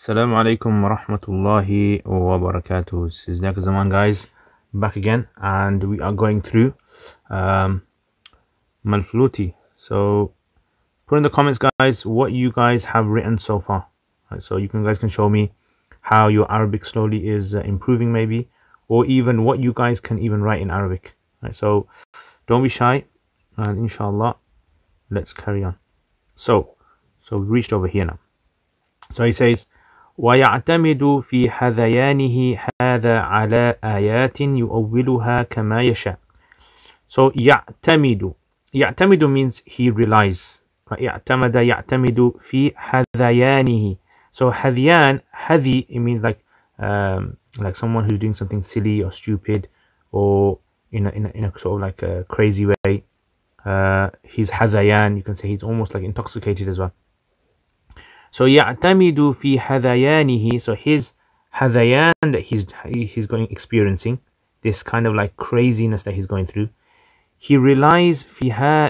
Assalamu alaikum wa rahmatullahi wa barakatuh. This is Next Zaman, guys, back again, and we are going through al-Manflooti. So put in the comments, guys, what you guys have written so far. Right, so you guys can show me how your Arabic slowly is improving, maybe, or even what you guys can even write in Arabic. Right, so don't be shy, and inshallah, let's carry on. So we reached over here now. So he says, ويعتمد في هذيانه هذا على آيات يؤولها كما يشاء. So يعتمد means he relies. اعتمد يعتمد في هذيانه. So هذيان, it means like someone who's doing something silly or stupid, or in a sort of like a crazy way. He's هذيان. You can say he's almost like intoxicated as well. So يعتمد في هذيانه, so his هذيان that he's experiencing, this kind of like craziness that he's going through, he relies في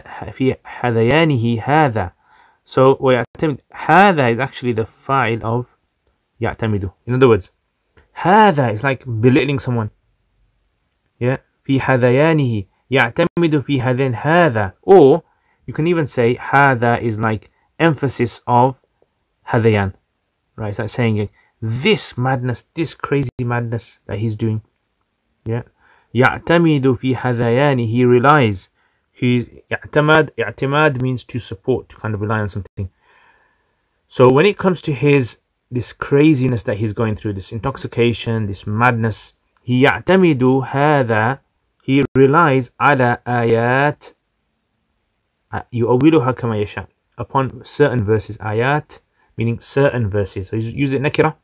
هذيانه هذا. So ويعتمد, هذا is actually the fa'il of يعتمد. In other words, هذا is like belittling someone. Yeah, في هذيانه يعتمد في هذين هذا. Or you can even say هذا is like emphasis of Hadayan, right? It's like saying this madness, this crazy madness that he's doing. Yeah. يعتمد في هذيانه, he relies. He's اعتماد means to support, to kind of rely on something. So when it comes to this craziness that he's going through, this intoxication, this madness, يعتمد هذا, he relies على آيات يؤولها كما يشاء, upon certain verses. Ayat meaning certain verses. So use it nakira.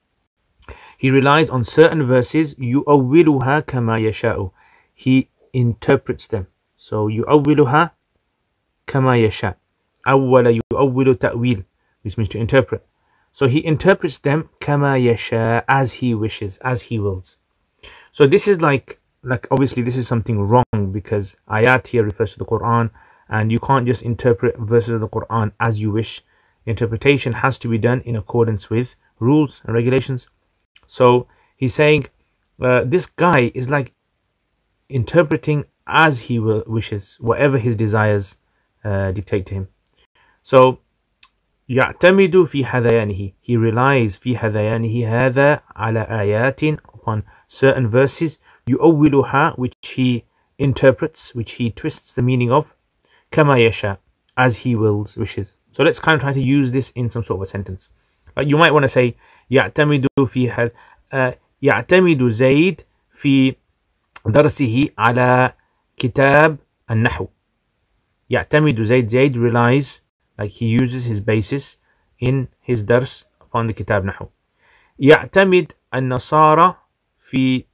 He relies on certain verses. يؤولها كما يشاء. He interprets them. So يؤولها كما يشاء. أول يؤول تأويل, which means to interpret. So he interprets them كما يشاء, as he wishes, as he wills. So this is like obviously this is something wrong, because ayat here refers to the Quran, and you can't just interpret verses of the Quran as you wish. Interpretation has to be done in accordance with rules and regulations. So he's saying this guy is like interpreting as he wishes, whatever his desires dictate to him. So يعتمد في هذيانه, he relies في هذيانه هذا على آيات, upon certain verses, يؤولها, which he interprets, which he twists the meaning of, كما يشاء, as he wishes. So let's kind of try to use this in some sort of a sentence. Like you might want to say يعتمد في يعتمد زيد في درسه على كتاب النحو. يعتمد زيد relies, like he uses his basis in his dars upon the kitab نحو. يعتمد النصارى في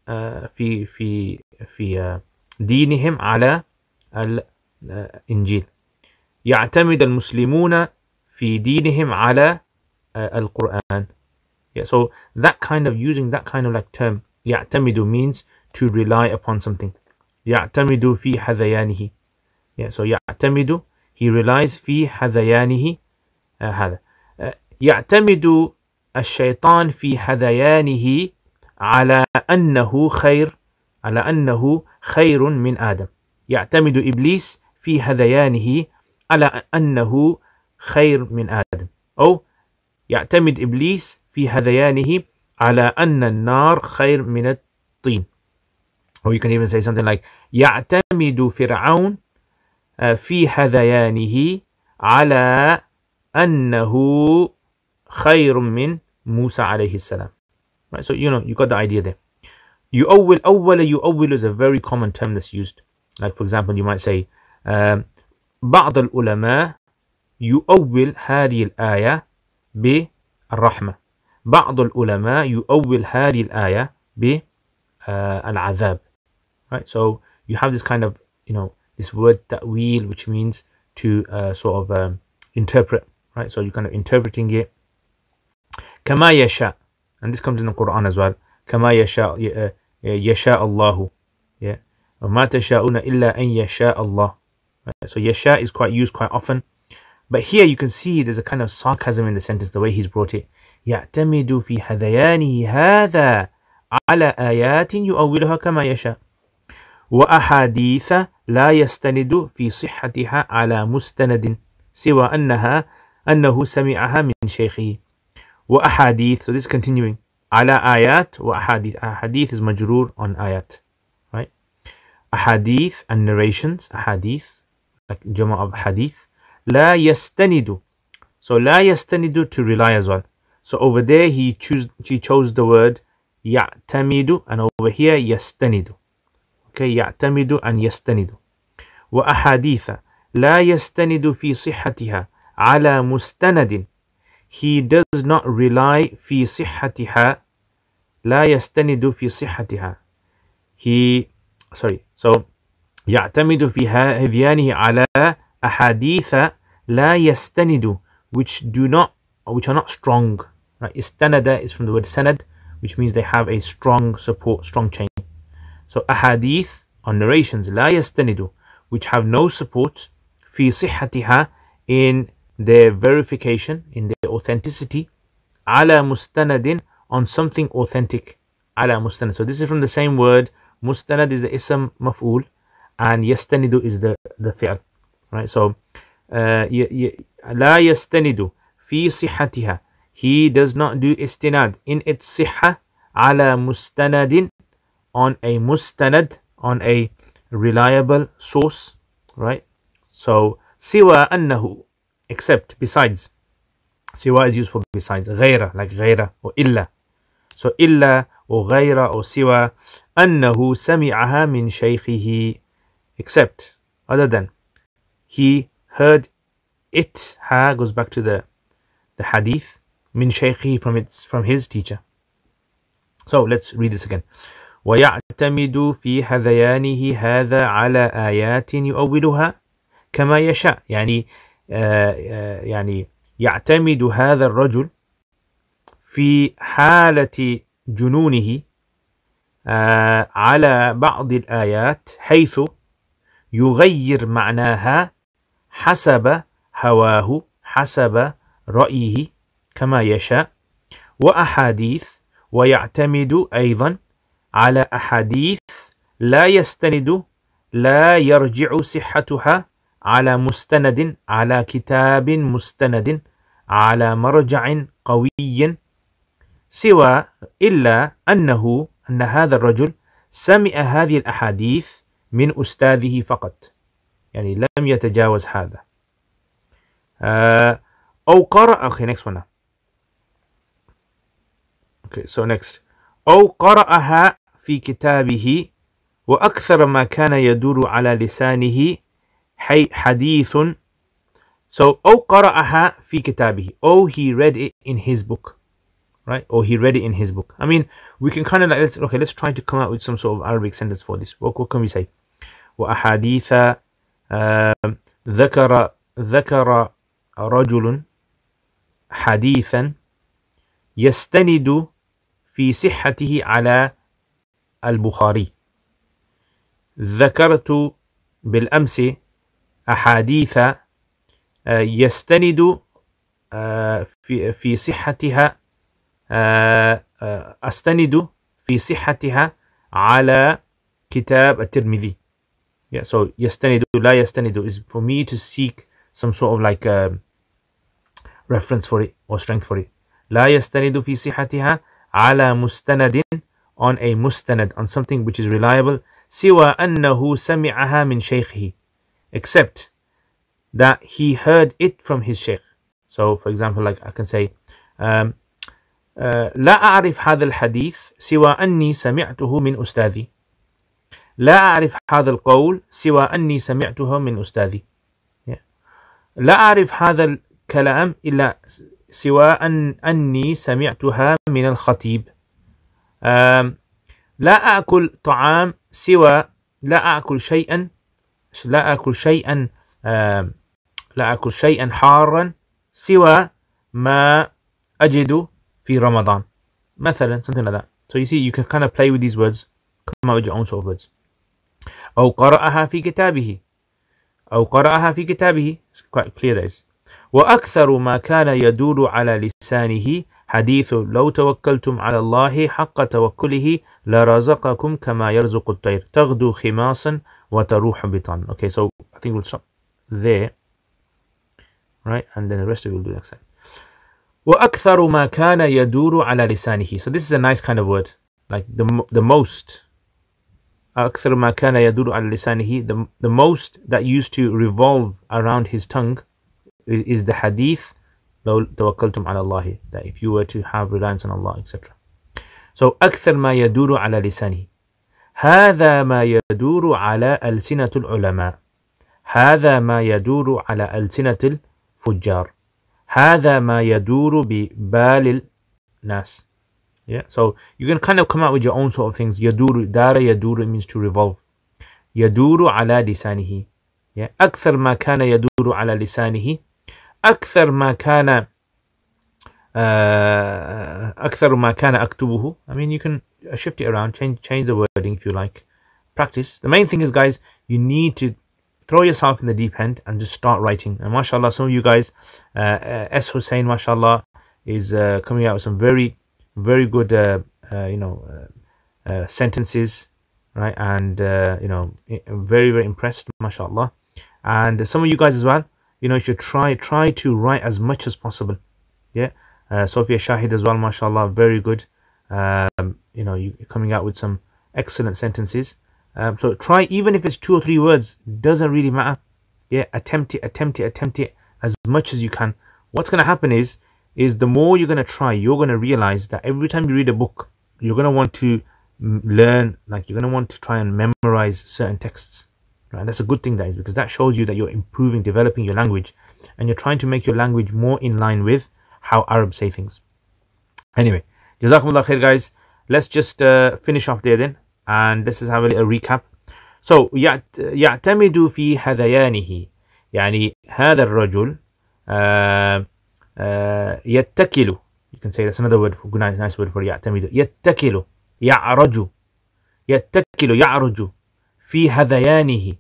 دينهم على الإنجيل. يعتمد المسلمون في دينهم على القرآن. Yeah, so that kind of, using that kind of like term, يعتمد means to rely upon something. يعتمد في هذيانه. Yeah, so يعتمد, he relies في هذيانه هذا. يعتمد الشيطان في هذيانه على أنه خير من آدم. يعتمد إبليس في هذيانه على أنه خير من آدم. أو يعتمد إبليس في هذيانه على أن النار خير من الطين. Or you can even say something like يعتمد فرعون في هذيانه على أنه خير من موسى عليه السلام. Right, so you got the idea there. يؤول is a very common term that's used. Like for example, you might say بعض العلماء يؤول هذه الآية بالرحمة. بعض العلماء يؤول هذه الآية بالعذاب. Right, so you have this kind of, this word ta'wil, which means to sort of interpret. Right, so you're kind of interpreting it. كما يشاء, and this comes in the Quran as well. كما يشاء يشاء الله. Yeah, وما تشاءون إلا أن يشاء الله. So yasha is used quite often, but here you can see there's a kind of sarcasm in the sentence, the way he's brought it. يعتمد في هذيانه هذا على آيات يؤولها كما يشاء وأحاديث لا يستند في صحتها على مستند سوى أنه سمعها من شيخه وأحاديث. So this is continuing. على آيات وأحاديث. أحاديث is مجرور on آيات, right? أحاديث and narrations. أحاديث like جمع of حديث. لا يستند. So لا يستند to rely as well. So over there he chose the word يعتمد, and over here يستند. Okay, يعتمد and يستند. وأحاديث لا يستند في صحتها على مستند. He does not rely في صحتها. لا يستند في صحتها. So يعتمد في هذيانه على أحاديث لا يستند, which are not strong. Right? Istanada is from the word sanad, which means they have a strong support, strong chain. So ahadith or narrations لا يستند, which have no support في صحتها, in their verification, in their authenticity, على مستند, on something authentic. على مستند. So this is from the same word. Mustanad is the ism maf'ul and yastanidu is the fi'l. Right? So لا يستند في صحتها. He does not do istinad in its صحة على مستند, on a mustanad, on a reliable source, right? So siwa annahu, except, besides. Siwa is used for besides. غير, like غير or illa. So illa or غير or siwa annahu sami'aha min shaykhihi, except, other than, he heard it. Ha goes back to the hadith. Min shaykhihi, from his teacher. So let's read this again. ويعتمد في هذيانه هذا على آيات يؤولها كما يشاء. يعني يعتمد هذا الرجل في حالة جنونه على بعض الآيات حيث يغير معناها حسب هواه, حسب رأيه كما يشاء. وأحاديث, ويعتمد أيضا على أحاديث لا يستند, لا يرجع صحتها على مستند, على كتاب مستند, على مرجع قوي, سوى إلا أن هذا الرجل سمع هذه الأحاديث من أستاذه فقط, يعني لم يتجاوز هذا. أو قرأ. Okay, next one now. Okay, so next. أو قرأها في كتابه وأكثر ما كان يدور على لسانه حديث. So أو قرأها في كتابه. Oh, he read it in his book. Right? Or he read it in his book. I mean, we can kind of like, let's try to come out with some sort of Arabic sentence for this. What can we say? وأحاديث ذكر رجل حديثا يستند في صحته على البخاري. ذكرت بالأمس أحاديث يستند في صحتها, أستند في صحتها على كتاب الترمذي. Yeah, so يستند, لا يستند is for me to seek some sort of like reference for it or strength for it. لا يستند في صحتها على مستند, on a mustanad, on something which is reliable. سوى أنه سمعها من شيخه, except that he heard it from his sheikh. So for example, like I can say لا أعرف هذا الحديث سوى أني سمعته من أستاذي. لا أعرف هذا القول سوى أني سمعته من أستاذي. لا أعرف هذا الكلام إلا سوى أني سمعتها من الخطيب. لا أكل طعام سوى لا أكل شيئا حارا سوى ما أجد في رمضان مثلا, something like that. So you see, you can kind of play with these words, come out with your own sort of words. أو قرأها في كتابه. أو قرأها في كتابه, it's quite clear that is. وأكثر ما كان يدور على لسانه حديث لو توكلتم على الله حق توكله لرزقكم كما يرزق الطير تغدو خماصا وتروح بطان. Okay, so I think we'll stop there, right, and then the rest of it we'll do next time. وأكثر ما كان يدور على لسانه. So this is a nice kind of word, like the most. أكثر ما كان يدور على لسانه, the most that used to revolve around his tongue is the hadith لو توكلتم على الله, that if you were to have reliance on Allah, etc. So أكثر ما يدور على لسانه. هذا ما يدور على ألسنة العلماء. هذا ما يدور على ألسنة الفجار. هذا ما يدور ببال الناس. Yeah, so you can kind of come out with your own sort of things. يدور, دار يدور, means to revolve. يدور على لسانه. Yeah. أكثر ما كان يدور على لسانه. أكثر ما كان أكثر ما كان أكتبه. I mean, you can shift it around, change the wording if you like. Practice. The main thing is, guys, you need to throw yourself in the deep end and just start writing. And mashallah, some of you guys, S. Hussein, mashallah, is coming out with some very good, sentences, right? And very impressed, mashallah. And some of you guys as well, you should try to write as much as possible. Yeah. Sophia Shahid as well, mashallah, very good. You're coming out with some excellent sentences. So try, even if it's 2 or 3 words, doesn't really matter. Yeah, attempt it as much as you can. What's going to happen is the more you're going to try, you're going to realize that every time you read a book, you're going to want to learn, like you're going to want to try and memorize certain texts. Right? That's a good thing, that is, because that shows you that you're improving, developing your language, and you're trying to make your language more in line with how Arabs say things. Anyway, Jazakumullah khair, guys. Let's just finish off there then, and let's just have a little recap. So يعتمد في هذيانه, يعني هذا الرجل يتكل. You can say that's another word for nice word for يعتمد. يتكل, يعرج, يتكل, يعرج في هذيانه,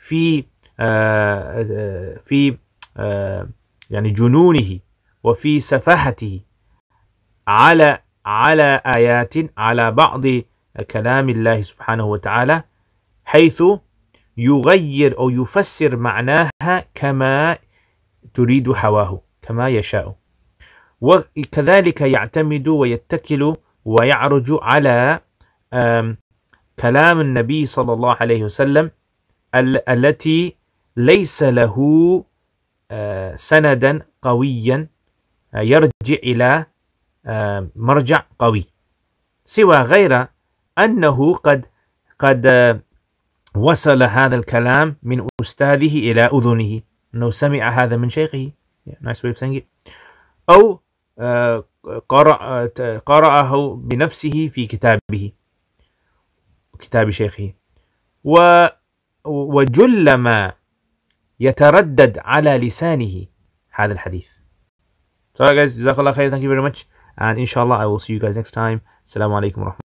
في يعني جنونه وفي سفاهته على آيات, على بعض كلام الله سبحانه وتعالى, حيث يغير أو يفسر معناها كما تريد هواه, كما يشاء. وكذلك يعتمد ويتكل ويعرج على كلام النبي صلى الله عليه وسلم التي ليس له سندا قويا يرجع إلى مرجع قوي, سوى غير أنه قد وصل هذا الكلام من أستاذه إلى أذنه, أنه سمع هذا من شيخه. nice way of saying it. أو قرأه بنفسه في كتاب شيخه. وجل ما يتردد على لسانه هذا الحديث. So guys, Jazakallah khair, thank you very much, and inshallah I will see you guys next time. Assalamu alaikum wa rahmatullahi.